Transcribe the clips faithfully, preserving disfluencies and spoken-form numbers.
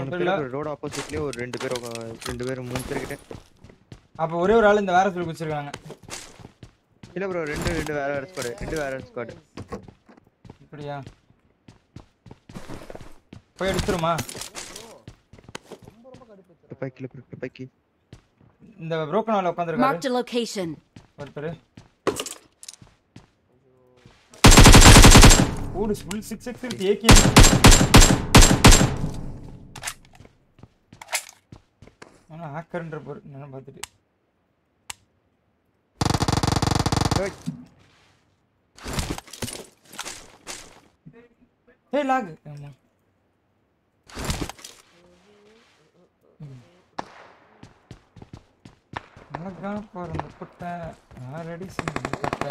மூணு ரோட் ஆப்போசிட்லயே ஒரு ரெண்டு பேர் ரெண்டு பேர் மூணு பேர் கிட்ட. அப்ப ஒரே ஒரு ஆள் இந்த வேற ஸ்குவாட் குச்சிருக்காங்க. இல்ல ப்ரோ ரெண்டு ரெண்டு வேற வேற ஸ்குவாட் ரெண்டு வேற ஸ்குவாட். அப்படியே போய் எடுத்துருமா? ரொம்ப ரொம்ப கடுப்பு. துப்பாக்கில துப்பாக்கி. இந்த broken wall உட்கார்ந்திருக்காரு. Marked a location. ஒருத்தர். ஓடு full six six இருக்கு A K M. انا ஹேக்கர்ன்ற பேர் நான் பார்த்துட்டு. ஏய் லாக். ஆமா. நல்லா பாருங்க புட்ட ஆல்ரெடி செஞ்சு புட்ட.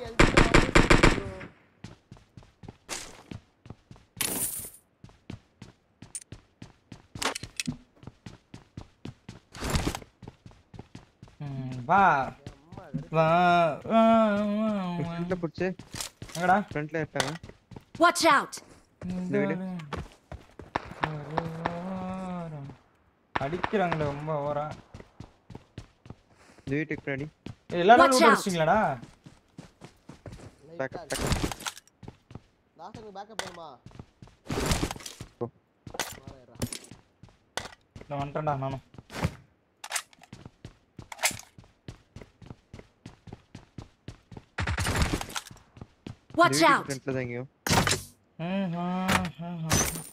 வா வா வா ஃப்ரண்ட்ல புடிச்சு எங்கடா ஃப்ரண்ட்ல இருக்காங்க. Watch out. அடிக்குறாங்க ரொம்ப ஓவரா. இந்த வீட்டுக்கு பின்னாடி எல்லாரும் லூட் அடிச்சிங்களாடா? Backup backup. லாஸ்ட்க்கு பேக்கப் வேணுமா? நான் வந்துட்டேன்டா நானும். Watch out. ஃப்ரண்ட்ல தாங்கயோ. ம் ஹா ஹா ஹா.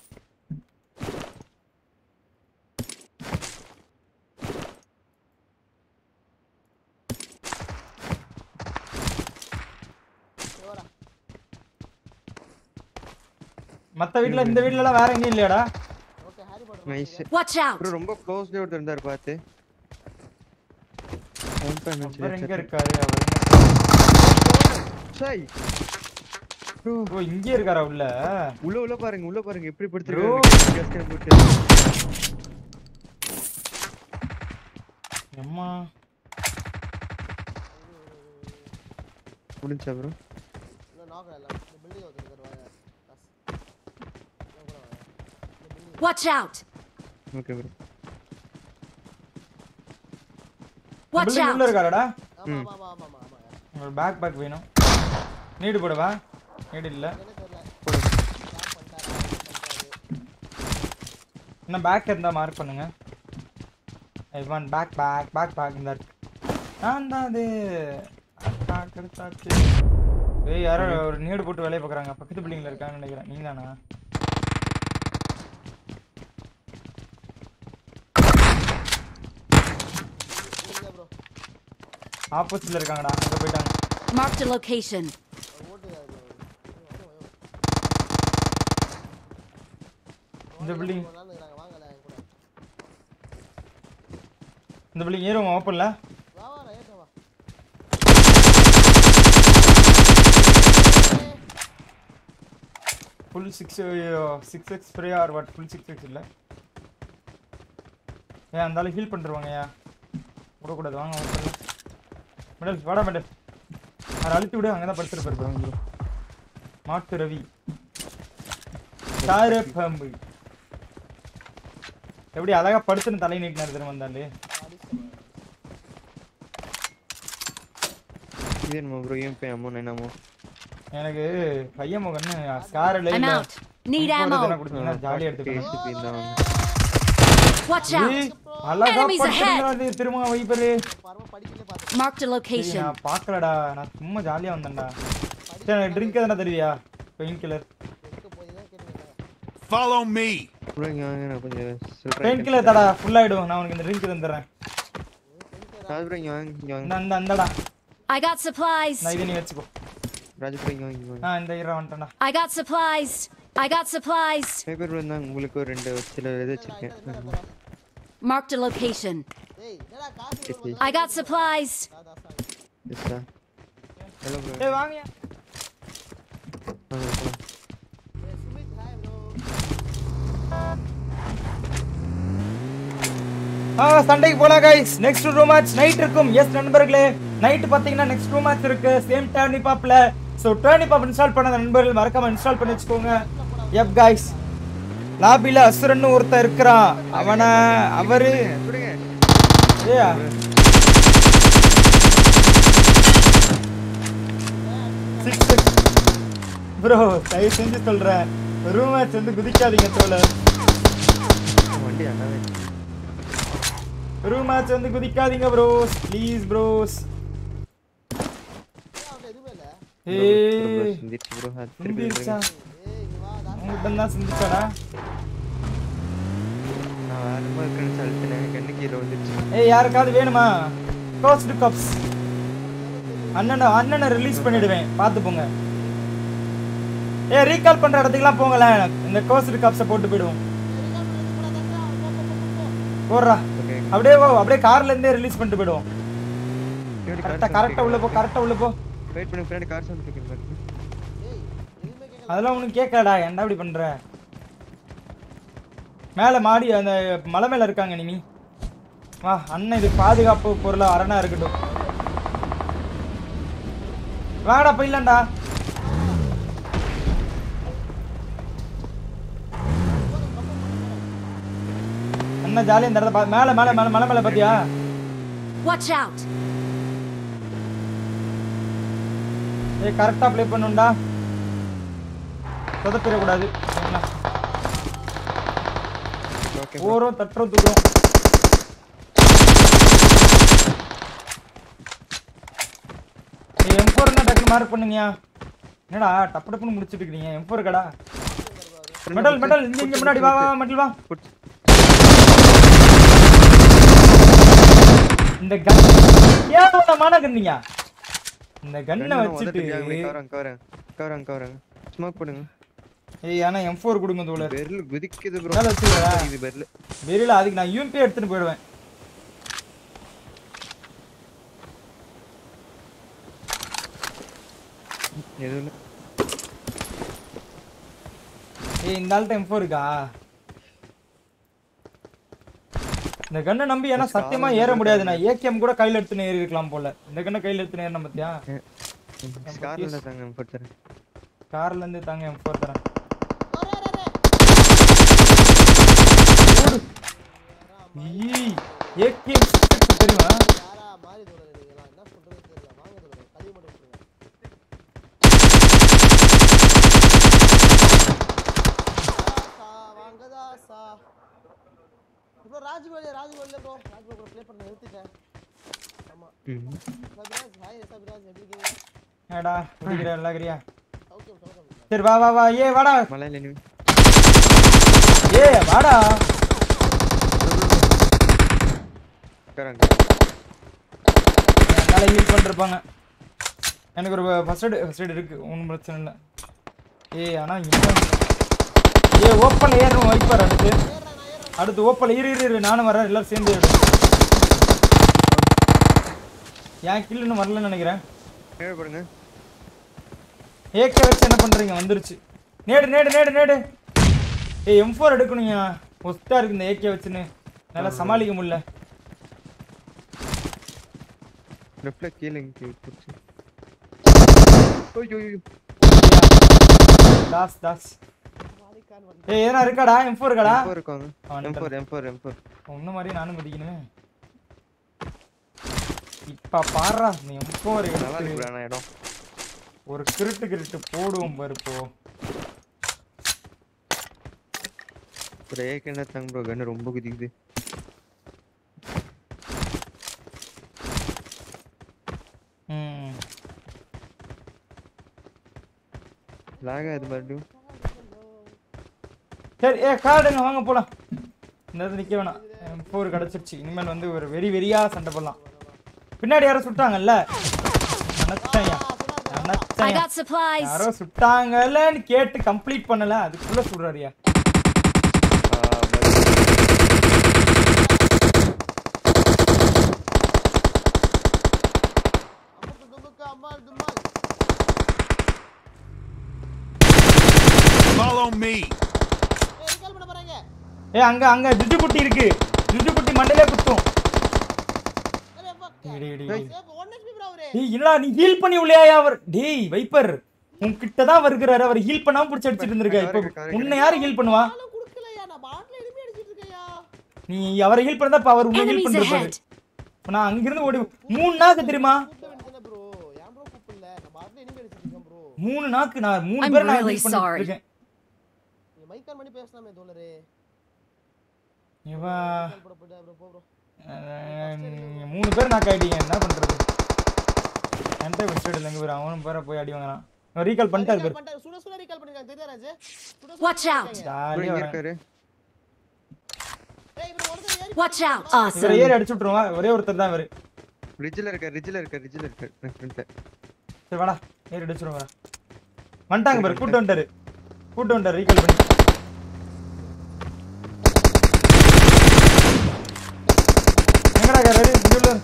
மத்த வீட்ல இந்த வீட்ல எல்லாம் வேற எங்கயும் இல்லையாடா? Okay Harry Potter. Nice. Watch out. Bro ரொம்ப க்ளோஸ்ல ஒருத்தர் இருந்தார் பாத்து. அவர் எங்க இருக்காரு அவர்? சை. ப்ரோ ஓ இங்க இருக்காரா உள்ள? உள்ள உள்ள பாருங்க உள்ள பாருங்க எப்படி படுத்துறாரு கேஸ்கன் போட்டு. அம்மா முடிஞ்சா ப்ரோ? இல்ல நாக் இல்ல. இந்த பில்டிங் வந்து வருவாங்க. Watch out. Okay bro. Watch out. உள்ள இருக்காரடா? ஆமா ஆமா ஆமா ஆமா ஆமா. ஒரு பேக் பேக் வேணும். நீடு போடவா? நீடு இல்ல. என்ன பேக் இருந்தா மார்க் பண்ணுங்க. I want bag bag bag bag இந்த நான் தான் அது பேக் எடுத்தாச்சு. ஏய் யாரோ ஒரு நீடு போட்டு வேலைய பார்க்கறாங்க. பக்கத்து பில்டிங்ல இருக்கான்னு நினைக்கிறேன். நீங்கதானா? ஆப்போசிட்ல இருக்காங்கடா. அங்க போய்ட்டாங்க. Marked a location. இந்த பில்டிங் இந்த பில்டிங் ஏறும் ஓபன்ல. வா வா ஏத்த வா. full six six x spray or what full six x இல்ல. ஏய் அந்தால ஹீல் பண்ணிடுவாங்கயா. ஓட கூடாது வாங்க ஓபன்ல. மெடல் வாடா மெடல். அர அழுத்தி விடு அங்க தான் படுத்துட்டு போறோம். மாட்டு ரவி. சாரே பம்பு. எப்படி அழகா படுத்துன தலை நீட்டினாரு தெரியுமா வந்தாலே. இது என்ன ப்ரோ ஏன் பே அம்மோ நைனாமோ? எனக்கு பையன் மகன்னு ஸ்கார் இல்ல. Need ammo. கொடுத்தீங்கன்னா ஜாலியா எடுத்துக்கலாம். Watch out. அழகா படுத்துனாரு திரும்ப வைப்பரு. பரம படிக்கல பாத்து. Marked a location. நான் பார்க்கலடா. நான் சும்மா ஜாலியா வந்தேன்டா. சரி ட்ரிங்க் எதனா தருவியா? Pain killer. Follow me. Bro இங்க வாங்க நான் கொஞ்சம் பெயின் கில்லர் தடா ஃபுல் ஆயிடும். நான் உனக்கு இந்த ட்ரிங்க் தந்துறேன். ராஜ் ப்ரோ இங்க வாங்க இங்க வாங்க. இந்த அந்தடா. I got supplies. நான் இத நீ வெச்சுக்கோ. ராஜ் ப்ரோ இங்க வாங்க. ஆ இந்த இரா வந்துட்டடா. I got supplies. I got supplies. பேப்பர் வந்தாங்க உங்களுக்கு ஒரு ரெண்டு சில இது வச்சிருக்கேன். Marked a location. டேய் என்னடா காசு I got supplies. எஸ்டா. Hello bro. ஏய் வாங்கயா. Smith hi bro. ஆ சண்டைக்கு போலாம் guys. Next room match night இருக்கும். எஸ் நண்பர்களே நைட் பாத்தீங்கன்னா நெக்ஸ்ட் ரூம் மேட்ச் இருக்கு. சேம் டர்னி பாப்ல. சோ டர்னி பாப் இன்ஸ்டால் பண்ணாத நண்பர்கள் மறக்காம இன்ஸ்டால் பண்ணி வெச்சுக்கோங்க. எப் गाइस லாபில அசுரன்னு ஒருத்தன் இருக்கிறான். அவனை அவரு சுடுங்க. ஏயா ப்ரோ தயவு செஞ்சு சொல்றேன், ரூம் மேட்ச் வந்து குதிக்காதீங்க தோழர். வண்டி அண்ணாவே. ரூம் மேட்ச் வந்து குதிக்காதீங்க ப்ரோஸ், ப்ளீஸ் ப்ரோஸ். அவன் எதுவுமே இல்ல. ஏய் சிந்திச்சு ப்ரோ சிந்திச்சா ஏய் இங்க வா தான். உங்ககிட்ட தான் சிந்திச்சாடா. நான் வேறமா இருக்கேன்னு சொல்லிட்டேன். கண்ணு கீழே வந்துருச்சு. ஏய் யாருக்காவது வேணுமா கோஸ்ட் கப்ஸ்? அண்ணனை அண்ணனை ரிலீஸ் பண்ணிடுவேன், பார்த்து போங்க. ஏ ரீகால் பண்ற இடத்துக்குலாம் போங்களேன், இந்த கோஸ்ட் கப்ஸை போட்டு போயிடுவோம். போடுறா அப்படியே போ, அப்படியே கார்ல இருந்தே ரிலீஸ் பண்ணிட்டு போயிடுவோம். கரெக்டா கரெக்டா உள்ள போ, கரெக்டா உள்ள போ. வெயிட் பண்ணு, பின்னாடி கார் சவுண்ட் கேக்குது. ஏய் எதுவுமே கேட்கல. அதெல்லாம் உனக்கு கேட்கலடா, ஏன்டா இப்படி பண்ற? மேல மாடி அந்த மலை மேல இருக்காங்க. நீ வா அண்ணன், இது பாதுகாப்பு பொருளா அரணா இருக்கட்டும். வாடா போயிடலாம்டா. அண்ணா ஜாலியா இந்த இடத்த மேல மேல மேல மலை மேல பாத்தியா? Watch out! ஏய் கரெக்டா ப்ளே பண்ணுடா, சொதப்பிட கூடாது. ஓகே ஓரம் தட்டுறோம் தூக்குறோம். எம் ஃபோர் என்ன டக்கு மார்க் பண்ணுங்கயா? என்னடா டப்பு டப்புன்னு முடிச்சிட்டு இருக்கீங்க? எம் ஃபோர் கடா மெடல் மெடல் இங்க இங்க முன்னாடி வா வா மெடல் வா. இந்த கன் ஏவலமான கன்னிங்க. இந்த கன்னை வச்சிட்டு கவரங்க கவரங்க கவரங்க கவரங்க ஸ்மோக் பண்ணுங்க. ஏய் انا எம் ஃபோர் கொடுங்க தோழர். பெர்ல் குதிக்குது ப்ரோ. மேல வச்சுடா. இது பெர்ல். பெர்ல் அதுக்கு நான் யூஎம்பி எடுத்துட்டு போய்டுவேன். எதுல? ஏய் இந்த ஆல்ட்ட எம் ஃபோர் இருக்கா? இந்த கன்னை நம்பி ஏன்னா சத்தியமா ஏற முடியாது. நான் ஏகேஎம் கூட கையில எடுத்து ஏறி இருக்கலாம் போல. இந்த கன்னை கையில எடுத்து ஏறணும் பாத்தியா? கார்ல தாங்க எம் ஃபோர் தரேன். கார்ல இருந்து தாங்க எம் ஃபோர் தரேன். ஈ ஏகேஎம் தெரியுமா? யாரா மாறி தோட நீங்களா என்ன பண்றீங்க தெரியல. வாங்க தோட கை மட்டும் விட்டுருங்க. சா வாங்கதா சா. ப்ரோ ராஜ்கோலி ராஜ்கோலி ப்ரோ ராஜ்கோலி ப்ரோ ப்ளே பண்ண நிறுத்திட்டேன். ஆமா ம் சபிராஜ் ஹாய் சபிராஜ் எப்படி இருக்கீங்க? ஏடா குடிக்கிற எல்லாகறியா? Okay okay. சரி வா வா வா. ஏய் வாடா. மலையில நீ. ஏய் வாடா. கரங்க. நல்லா ஹீல் பண்ணிருப்பாங்க. எனக்கு ஒரு ஃபர்ஸ்ட் எய்ட் ஃபர்ஸ்ட் எய்ட் இருக்கு, ஒண்ணும் பிரச்சனை இல்ல. ஏய் ஆனா இங்க ஏய் ஓப்பன்ல ஏறணும் வைப்பர் அடுத்து. அடுத்து ஓப்பன்ல இரு இரு நானும் வரேன், எல்லாரும் சேர்ந்து ஏறு. ஏன் கில் இன்னும் வரலன்னு நினைக்கிறேன். ஏறு பாருங்க. ஏகே வச்சு என்ன பண்றீங்க? வந்துருச்சு. நேடு நேடு நேடு நேடு. ஏய் எம் ஃபோர் எடுக்கணும்யா. ஒஸ்டா இருக்கு இந்த ஏகே வச்சுன்னு. நல்லா சமாளிக்க முடியல. ரிஃப்ளெக்ட் கீலிங் போச்சு. ஓய் ஓய். தாஸ் தாஸ். ஏய் ஏனா இருக்காடா எம் ஃபோர் இருக்கடா? எம் ஃபோர் இருக்காங்க. M four M four M four. ஒண்ணு மாதிரி நானும் குதிக்கணுமே. இப்ப பாறா நீ எம் ஃபோர் நல்லா இருக்குடா நான் இடம். ஒரு கிரிட்டு கிரிட்டு போடுவோம் பாரு போ. பிரேக் என்ன தங்க ப்ரோ கன் ரொம்ப குதிக்குது. ம் லாக் ஆகுது மறுபடியும். சரி ஏ காடுங்க வாங்க போலாம். இந்த இடத்துல நிக்க வேணாம். எம் ஃபோர் கிடைச்சிருச்சு. இனிமேல் வந்து ஒரு வெரி வெரியா சண்டை போடலாம். பின்னாடி யாரோ சுட்டாங்கல்ல? அனச்சையா I அனச்சையா got supplies. யாரோ சுட்டாங்கல்லன்னு கேட்டு கம்ப்ளீட் பண்ணல, அதுக்குள்ள சுடுறாரியா? அம்மா தும்முக்கு அம்மா தும்மால். Follow me. ஏய் ரீகால் பண்ண போறாங்க. ஏ அங்க அங்க ஜுஜு குட்டி இருக்கு. ஜுஜு குட்டி மண்டையிலே குத்தும். அரே அப்பா. டேய் டேய் ஏய் ஒன் ஹெச்பி ப்ரோ அவரே. டேய் என்னடா நீ ஹீல் பண்ணி உள்ளையா அவர்? டேய் வைப்பர் உன்கிட்ட தான் வருகிறாரு, அவர் ஹீல் பண்ணாம புடிச்சு அடிச்சிட்டு இருந்திருக்க. இப்போ உன்னை யாரு ஹீல் பண்ணுவா? ஆளு குடுக்கல நீ அவரை ஹீல் பண்ணதா பவர் உன்னை ஹீல் Enemies பண்றாரு. ahead. நான் அங்க இருந்து ஓடி மூணு நாக்கு தெரியுமா? கூப்பிட வேண்டியதானே ப்ரோ. ஏன் ப்ரோ கூப்பிடல? நான் பாட்ல எனிமி அடிச்சிட்டு இருக்கேன் ப்ரோ. மூணு நாக்கு நான் மூணு I'm பேர் நான் really ஹீல் பண்ணிட்டு sorry. இருக்கேன். நீ மைக் ஆன் பண்ணி பேசலாமே தோழரே. இவா கால் போட போடா ப்ரோ போ ப்ரோ. மூணு பேர் நாக்கு ஆயிட்டீங்க என்ன பண்றது? என்கிட்ட வெஸ்டட் இல்லங்க ப்ரோ அவனும் பேர போய் அடி வாங்குறான். அவன் ரீகால் பண்ணிட்டாரு ப்ரோ. பண்ணிட்டாரு. சுட சுட ரீகால் பண்ணிருக்காங்க தெரியுதா ராஜ்? சுட சுட Watch out. ஜாலியா இங்க வரான். இருக்காரு. ஏய் இவன் ஒருத்தன் ஏறி Watch out. இவரை Awesome. ஏறி அடிச்சு விட்டுருவா ஒரே ஒருத்தர் தான் இவரு. ரிட்ஜ்ல இருக்க ரிட்ஜ்ல இருக்க ரிட்ஜ்ல இருக்க ஃப்ரண்ட்ல. சரி வாடா ஏறி அடிச்சுருவா வரா. வந்துட்டாங்க பாரு கூட்டு வந்துட்டாரு. கூட்டு வந்துட்டாரு ரீகால் பண்ணி. எங்கடா இருக்காரு? இங்க உள்ள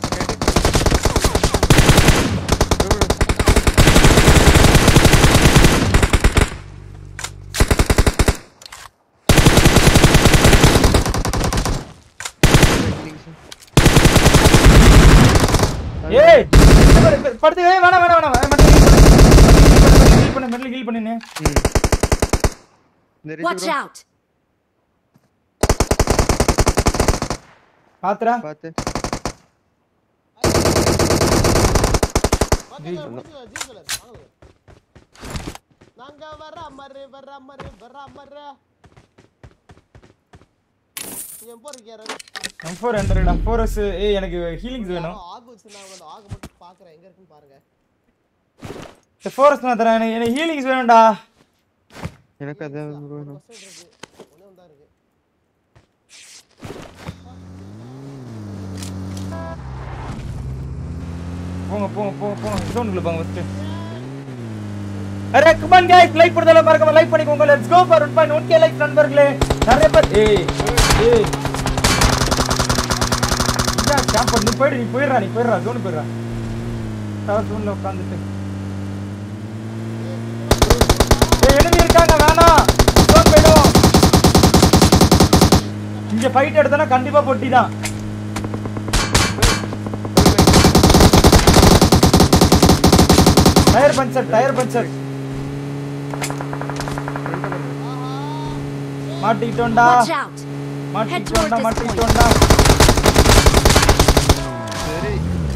ஏய் படுத்து ஏய் வேணா வேணா வேணா மட்டும் ஹீல் பண்ணு மெட்டல் ஹீல் பண்ணினே இந்த Watch ரிட்ஜ் out. பாத்துடா பாத்து. ஓகே ஜி கலர் வாங்க. நாங்க வர அமர் வர அமர் வர அமர். நீ எப்போ இருக்கீங்க? M four hundred டா four S ஏய் எனக்கு ஹீலிங்ஸ் வேணும். ஆகு வச்சிருந்தாங்க அந்த ஆகு மட்டும் பாக்குறேன் எங்க இருக்குன்னு பாருங்க. இந்த four S நான் தரேன் எனக்கு எனக்கு ஹீலிங்ஸ் வேணும்டா. எனக்கு அத வேணும். ஒண்ணே ஒண்ணா இருக்கு. போங்க போங்க போங்க போங்க ஜோனுக்குள்ள போங்க ஃபர்ஸ்ட். அரே கம் ஆன் गाइस லைக் போடுறதல மறக்காம லைக் பண்ணிக்கோங்க. Let's go for one point one k like நண்பர்களே. நிறைய பேர் ஏய் ஏய் இங்க கேம்ப் பண்ணி போய்டு நீ போயிடுறா நீ போயிடுறா ஜோன் போயிடுறா. டவர் ஜோன்ல உட்கார்ந்துட்டு ஏய் எனிமி இருக்காங்க வேணாம் ஜோன் போய்டும். இங்க ஃபைட் எடுத்தனா கண்டிப்பா பொட்டி தான். டயர் பஞ்சர் டயர் பஞ்சர் மாட்டிட்டோம்டா Watch out. மாட்டிட்டோம்டா மாட்டிட்டோம்டா. சரி.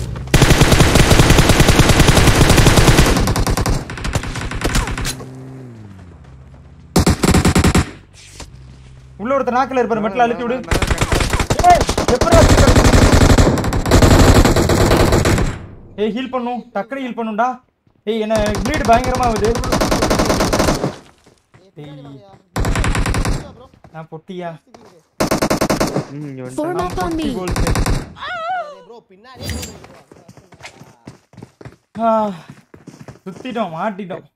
உள்ள ஒருத்தர் நாக்குல இருப்பாரு மெட்டல் அழுத்தி விடு. ஏய் எப்பறா ஏய் ஹீல் பண்ணு டக்கரி ஹீல் பண்ணுடா. ஏய் என்ன ப்ளீட் பயங்கரமா வருது. பின்னாடி வாங்கயா. ப்ரோ நான் பொட்டியா ம் இங்க வந்து Form up on me. Bro பின்னாடி சுத்திட்டோம் மாட்டிட்டோம்.